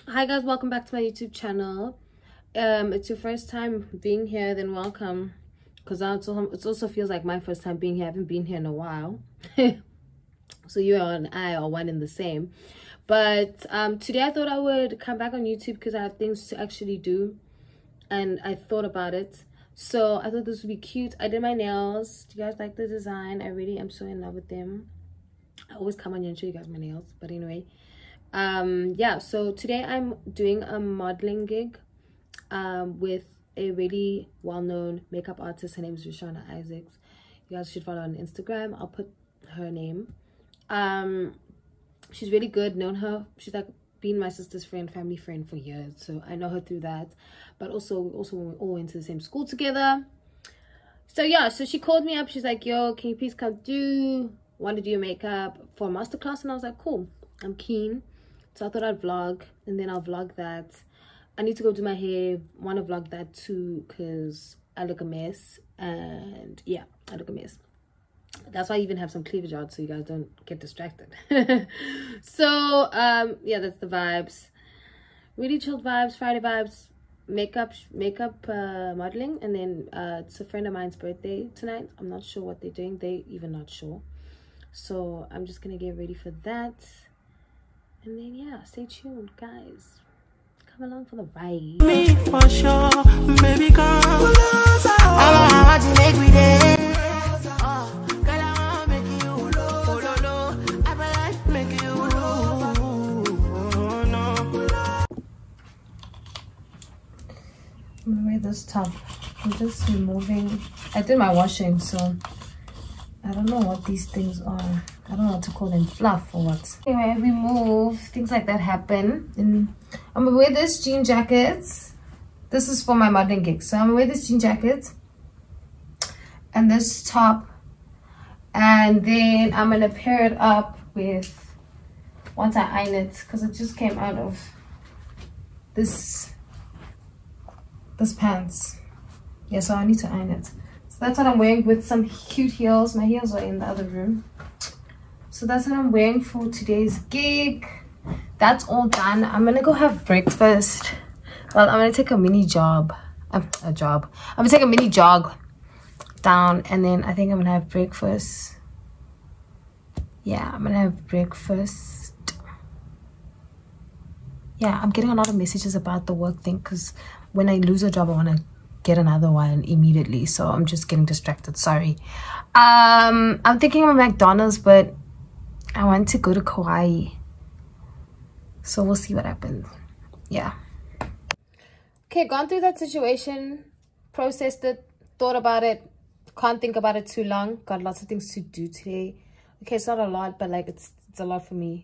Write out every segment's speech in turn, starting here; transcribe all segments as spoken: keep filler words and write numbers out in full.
Hi guys, welcome back to my YouTube channel. Um it's your first time being here, then welcome, because also it also feels like my first time being here. I haven't been here in a while. So you and I are one and the same. But um today I thought I would come back on YouTube because I have things to actually do, and I thought about it. So I thought this would be cute. I did my nails. Do you guys like the design? I really am so in love with them. I always come on here and show you guys my nails, but anyway, um yeah, so today I'm doing a modeling gig um with a really well-known makeup artist. Her name is Rishana Isaacs. You guys should follow her on Instagram. I'll put her name. Um she's really good. Known her, she's like been my sister's friend, family friend for years, so I know her through that. But also also when we all went to the same school together. So yeah, so she called me up. She's like, yo, can you please come do want to do your makeup for a masterclass? And I was like, cool, I'm keen. So I thought I'd vlog, and then I'll vlog that. I need to go do my hair. Want to vlog that too because I look a mess. And yeah, I look a mess. That's why I even have some cleavage out so you guys don't get distracted. So um yeah, that's the vibes. Really chilled vibes, Friday vibes. Makeup makeup uh modeling, and then uh it's a friend of mine's birthday tonight. I'm not sure what they're doing. They even not sure. So I'm just gonna get ready for that. And then yeah, stay tuned, guys. Come along for the ride. Me for sure, baby, come. I want to make we dance. Oh, girl, I want to make you low, low, low. I feel like make you low. Oh, no. I'm gonna wear this top. I'm just removing. I did my washing, so I don't know what these things are. I don't know what to call them, fluff or what. Anyway, remove. Things like that happen. And I'm gonna wear this jean jacket. This is for my modeling gig. So I'm gonna wear this jean jacket and this top. And then I'm gonna pair it up with, once I iron it, because it just came out of this, this pants. Yeah, so I need to iron it. So that's what I'm wearing with some cute heels. My heels are in the other room. So that's what I'm wearing for today's gig. That's all done. I'm gonna go have breakfast. Well, I'm gonna take a mini job. Uh, a job. I'm gonna take a mini jog down, and then I think I'm gonna have breakfast. Yeah, I'm gonna have breakfast. Yeah, I'm getting a lot of messages about the work thing because when I lose a job, I wanna get another one immediately. So I'm just getting distracted. Sorry. Um, I'm thinking of McDonald's, but I want to go to Kauai, so we'll see what happens. Yeah. Okay, gone through that situation, processed it, thought about it. Can't think about it too long. Got lots of things to do today. Okay, it's not a lot, but like it's it's a lot for me.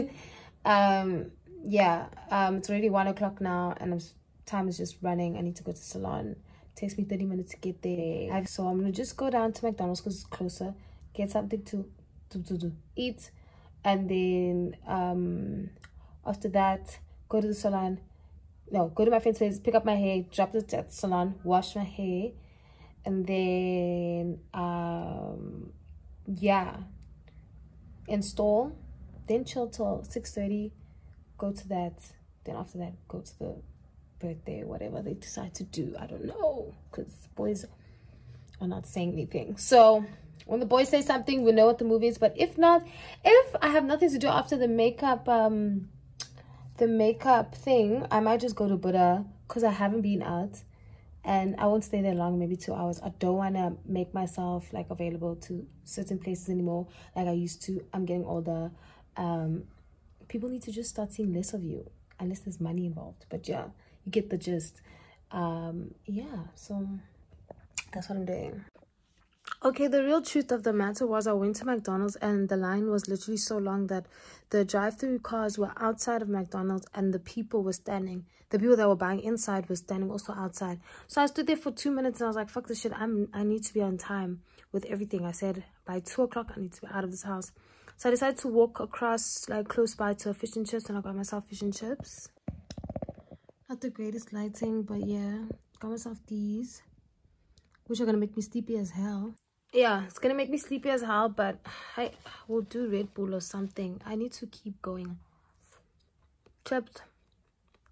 um, yeah. Um, it's already one o'clock now, and I'm, time is just running. I need to go to the salon. It takes me thirty minutes to get there. I've, so I'm gonna just go down to McDonald's because it's closer. Get something to to to, to eat. And then um after that, go to the salon. No, go to my friend's place, pick up my hair, drop it at the salon, wash my hair, and then um yeah, install, then chill till six thirty, go to that, then after that go to the birthday, whatever they decide to do. I don't know, because boys are not saying anything. So when the boys say something, we know what the movie is. But if not, if I have nothing to do after the makeup, um, the makeup thing, I might just go to Buddha because I haven't been out, and I won't stay there long. Maybe two hours. I don't want to make myself like available to certain places anymore, like I used to. I'm getting older. Um, people need to just start seeing less of you, unless there's money involved. But yeah, you get the gist. Um, yeah. So that's what I'm doing. Okay, the real truth of the matter was I went to McDonald's and the line was literally so long that the drive-through cars were outside of McDonald's and the people were standing. The people that were buying inside were standing also outside. So I stood there for two minutes and I was like, fuck this shit. I'm, I need to be on time with everything. I said by two o'clock I need to be out of this house. So I decided to walk across, like close by to a fish and chips, and I got myself fish and chips. Not the greatest lighting, but yeah. Got myself these, which are going to make me sleepy as hell. Yeah, it's gonna make me sleepy as hell, but I will do Red Bull or something. I need to keep going. Chips,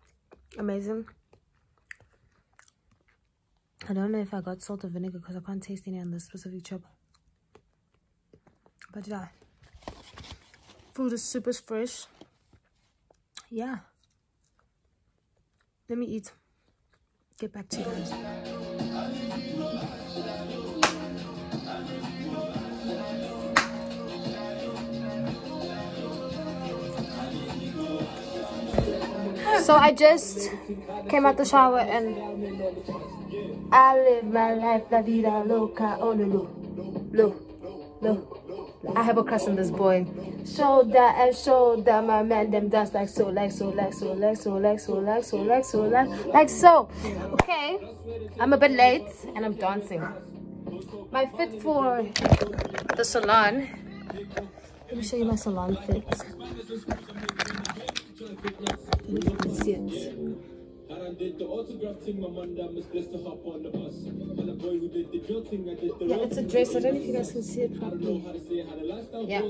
Amazing. I don't know if I got salt or vinegar because I can't taste any on this specific chip. But yeah, food is super fresh. Yeah. Let me eat. Get back to you guys. So I just came out the shower and I live my life, la vida loca, oh no, no, no, no. I have a crush on this boy. Shoulder and shoulder, my man, them dance like so, like so, like so, like so, like so, like so, like so, like like so. Okay, I'm a bit late and I'm dancing. My fit for the salon. Let me show you my salon fit. You can see it. Yeah, it's a dress. I don't know if you guys can see it properly. Yeah.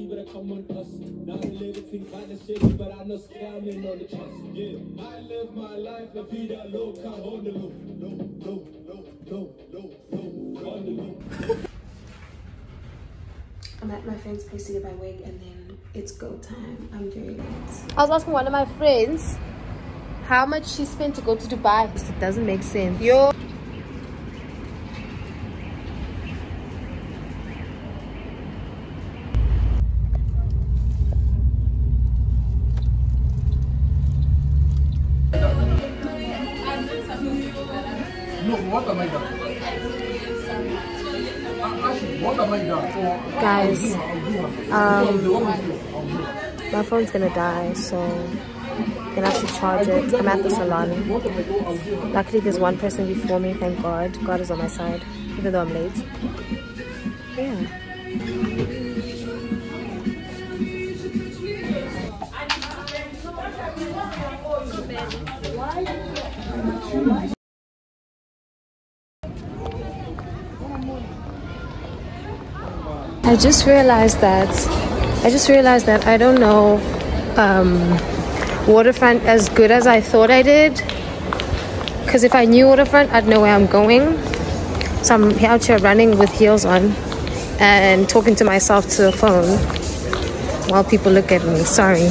I'm at my friend's place to get my wig and then it's go time. I'm very late. I was asking one of my friends how much she spent to go to Dubai. It doesn't make sense. Yo. Guys, um, my phone's gonna die, so I'm gonna have to charge it. I'm at the salon. Luckily, there's one person before me. Thank God. God is on my side, even though I'm late. Yeah. I just realized that I just realized that I don't know um, Waterfront as good as I thought I did. Because if I knew Waterfront, I'd know where I'm going. So I'm out here running with heels on and talking to myself to the phone while people look at me. Sorry.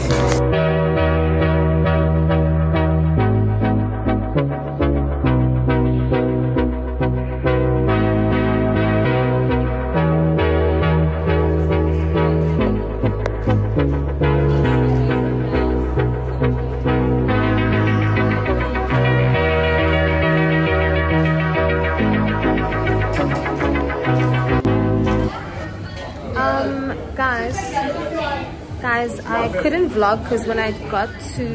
Guys, guys, I couldn't vlog because when I got to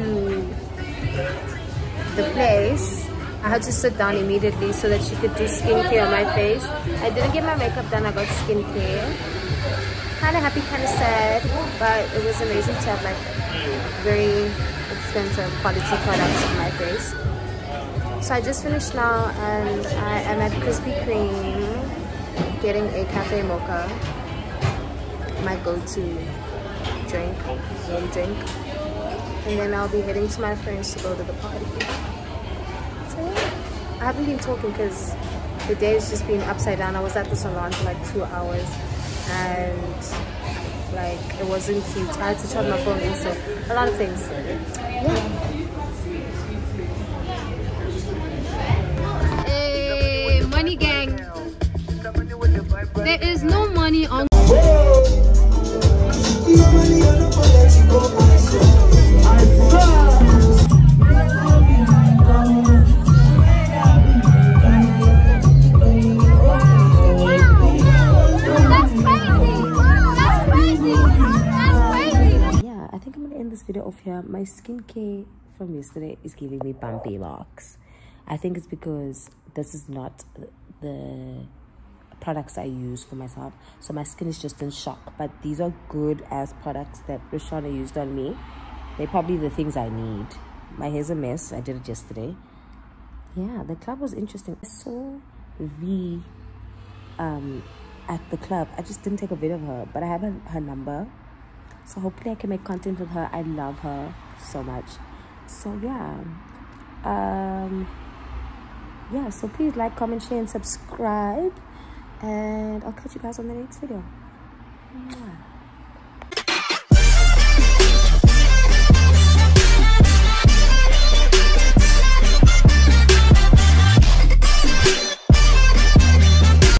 the place, I had to sit down immediately so that she could do skincare on my face. I didn't get my makeup done, I got skincare. Kind of happy, kind of sad, but it was amazing to have like very expensive quality products on my face. So I just finished now and I am at Krispy Kreme getting a cafe mocha. My go-to drink, warm drink, and then I'll be heading to my friends to go to the party. So yeah, I haven't been talking because the day has just been upside down. I was at the salon for like two hours and like it wasn't cute. I had to charge my phone also. A lot of things. Yeah. Hey, money gang. There is no money on. Video off here. My skincare from yesterday is giving me bumpy locks. I think it's because this is not the products I use for myself, so my skin is just in shock. But these are good as products that Rishana used on me. They're probably the things I need. My hair's a mess. I did it yesterday. Yeah, the club was interesting. I saw V um at the club. I just didn't take a video of her, but I have her, her number. So hopefully I can make content with her. I love her so much. So yeah, Um yeah, so please like, comment, share, and subscribe, and I'll catch you guys on the next video. Mwah.